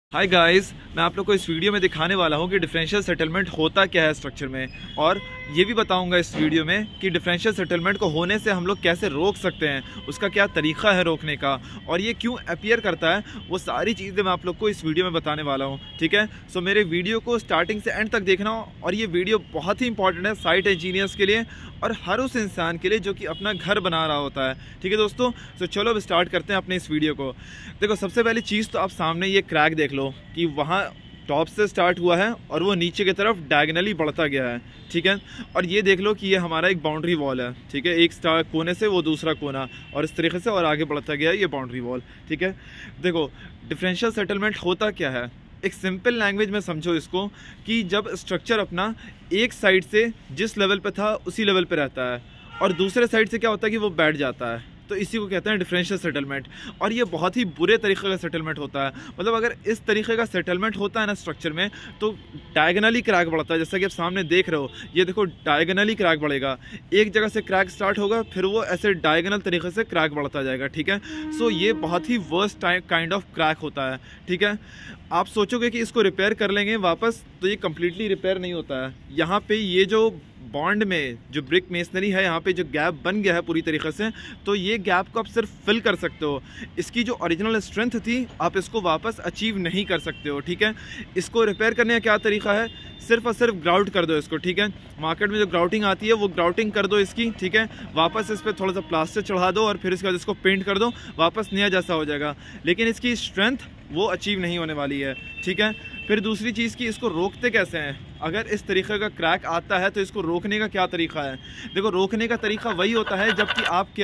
Hi guys, मैं आप लोग को इस वीडियो में दिखाने वाला हूँ कि डिफरेंशियल सेटलमेंट होता क्या है स्ट्रक्चर में, और ये भी बताऊँगा इस वीडियो में कि डिफरेंशियल सेटलमेंट को होने से हम लोग कैसे रोक सकते हैं, उसका क्या तरीका है रोकने का, और ये क्यों अपीयर करता है। वो सारी चीज़ें मैं आप लोग को इस वीडियो में बताने वाला हूँ। ठीक है, सो मेरे वीडियो को स्टार्टिंग से एंड तक देखना, और ये वीडियो बहुत ही इंपॉर्टेंट है साइट इंजीनियर्स के लिए और हर उस इंसान के लिए जो कि अपना घर बना रहा होता है। ठीक है दोस्तों, तो चलो अब स्टार्ट करते हैं अपने इस वीडियो को। देखो, सबसे पहली चीज़ तो आप सामने ये क्रैक देख लो कि वहाँ टॉप से स्टार्ट हुआ है और वो नीचे की तरफ डायगनली बढ़ता गया है। ठीक है, और ये देख लो कि ये हमारा एक बाउंड्री वॉल है। ठीक है, एक कोने से वो दूसरा कोना, और इस तरीके से और आगे बढ़ता गया है ये बाउंड्री वॉल। ठीक है, देखो डिफरेंशियल सेटलमेंट होता क्या है, एक सिंपल लैंग्वेज में समझो इसको कि जब स्ट्रक्चर अपना एक साइड से जिस लेवल पे था उसी लेवल पे रहता है और दूसरे साइड से क्या होता है कि वो बैठ जाता है, तो इसी को कहते हैं डिफरेंशियल सेटलमेंट। और ये बहुत ही बुरे तरीके का सेटलमेंट होता है। मतलब अगर इस तरीके का सेटलमेंट होता है ना स्ट्रक्चर में, तो डायगनली क्रैक बढ़ता है। जैसा कि आप सामने देख रहे हो, ये देखो डायगनली क्रैक बढ़ेगा। एक जगह से क्रैक स्टार्ट होगा, फिर वो ऐसे डायगनल तरीके से क्रैक बढ़ता जाएगा। ठीक है, सो ये बहुत ही वर्स्ट काइंड ऑफ क्रैक होता है। ठीक है, आप सोचोगे कि इसको रिपेयर कर लेंगे वापस, तो ये कम्प्लीटली रिपेयर नहीं होता है। यहाँ पे ये जो बॉन्ड में जो ब्रिक मेसनरी है, यहाँ पे जो गैप बन गया है पूरी तरीके से, तो ये गैप को आप सिर्फ फिल कर सकते हो। इसकी जो ओरिजिनल स्ट्रेंथ थी, आप इसको वापस अचीव नहीं कर सकते हो। ठीक है, इसको रिपेयर करने का क्या तरीका है, सिर्फ और सिर्फ ग्राउट कर दो इसको। ठीक है, मार्केट में जो ग्राउटिंग आती है वो ग्राउटिंग कर दो इसकी। ठीक है, वापस इस पर थोड़ा सा प्लास्टर चढ़ा दो और फिर इसके बाद इसको पेंट कर दो, वापस नया जैसा हो जाएगा। लेकिन इसकी स्ट्रेंथ वो अचीव नहीं होने वाली है। ठीक है, फिर दूसरी चीज़ की इसको रोकते कैसे हैं। अगर इस तरीके का क्रैक आता है तो इसको रोकने का क्या तरीका है। देखो, रोकने का तरीका वही होता है जबकि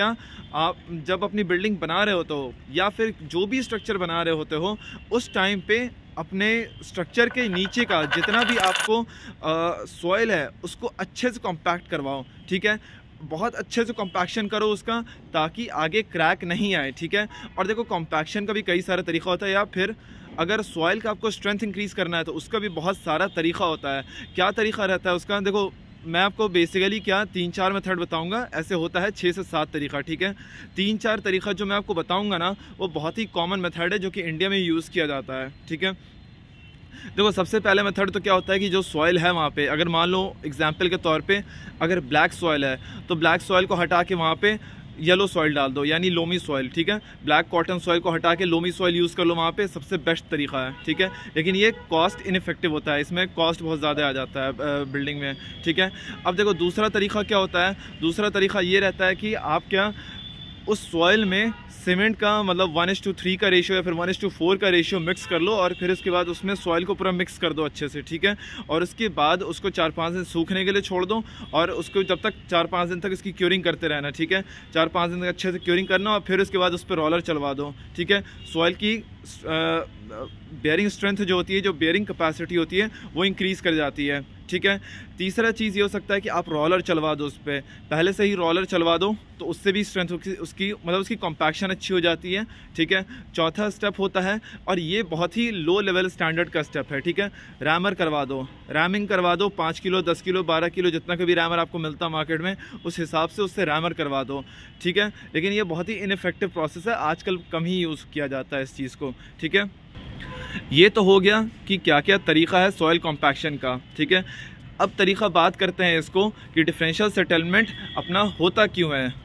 आप जब अपनी बिल्डिंग बना रहे होते हो या फिर जो भी स्ट्रक्चर बना रहे होते हो, उस टाइम पे अपने स्ट्रक्चर के नीचे का जितना भी आपको सॉइल है उसको अच्छे से कॉम्पैक्ट करवाओ। ठीक है, बहुत अच्छे से कॉम्पैक्शन करो उसका, ताकि आगे क्रैक नहीं आए। ठीक है, और देखो कॉम्पैक्शन का भी कई सारा तरीका होता है, या फिर अगर सॉइल का आपको स्ट्रेंथ इंक्रीज़ करना है तो उसका भी बहुत सारा तरीका होता है। क्या तरीका रहता है उसका, देखो मैं आपको बेसिकली क्या 3-4 मेथड बताऊंगा, ऐसे होता है 6 से 7 तरीका। ठीक है, 3-4 तरीका जो मैं आपको बताऊंगा ना, वो बहुत ही कॉमन मेथड है जो कि इंडिया में यूज़ किया जाता है। ठीक है, देखो सबसे पहले मेथड तो क्या होता है कि जो सॉइल है वहाँ पे, अगर मान लो एग्जांपल के तौर पे अगर ब्लैक सॉइल है तो ब्लैक सॉइल को हटा के वहाँ पे येलो सॉइल डाल दो, यानी लोमी सॉइल। ठीक है, ब्लैक कॉटन सॉइल को हटा के लोमी सॉइल यूज़ कर लो वहाँ पे, सबसे बेस्ट तरीका है। ठीक है, लेकिन ये कॉस्ट इनफेक्टिव होता है, इसमें कॉस्ट बहुत ज़्यादा आ जाता है बिल्डिंग में। ठीक है, अब देखो दूसरा तरीका क्या होता है, दूसरा तरीका ये रहता है कि आप क्या उस सॉइल में सीमेंट का मतलब 1:3 का रेशियो या फिर 1:4 का रेशियो मिक्स कर लो, और फिर उसके बाद उसमें सॉइल को पूरा मिक्स कर दो अच्छे से। ठीक है, और उसके बाद उसको 4-5 दिन सूखने के लिए छोड़ दो, और उसको जब तक 4-5 दिन तक इसकी क्यूरिंग करते रहना। ठीक है, 4-5 दिन तक अच्छे से क्यूरिंग करना, और फिर उसके बाद उस पर रोलर चलवा दो। ठीक है, सॉइल की बेयरिंग स्ट्रेंथ जो होती है, जो बेयरिंग कैपेसिटी होती है, वो इंक्रीज़ कर जाती है। ठीक है, तीसरा चीज़ ये हो सकता है कि आप रोलर चलवा दो उस पर, पहले से ही रोलर चलवा दो, तो उससे भी स्ट्रेंथ उसकी मतलब उसकी कॉम्पैक्शन अच्छी हो जाती है। ठीक है, चौथा स्टेप होता है, और ये बहुत ही लो लेवल स्टैंडर्ड का स्टेप है। ठीक है, रैमर करवा दो, रैमिंग करवा दो, 5 किलो 10 किलो 12 किलो जितना का भी रैमर आपको मिलता है मार्केट में, उस हिसाब से उससे रैमर करवा दो। ठीक है, लेकिन ये बहुत ही इनफेक्टिव प्रोसेस है, आजकल कम ही यूज़ किया जाता है इस चीज़ को। ठीक है, ये तो हो गया कि क्या क्या तरीका है सॉइल कॉम्पैक्शन का। ठीक है, अब तरीका बात करते हैं इसको कि डिफरेंशियल सेटलमेंट अपना होता क्यों है,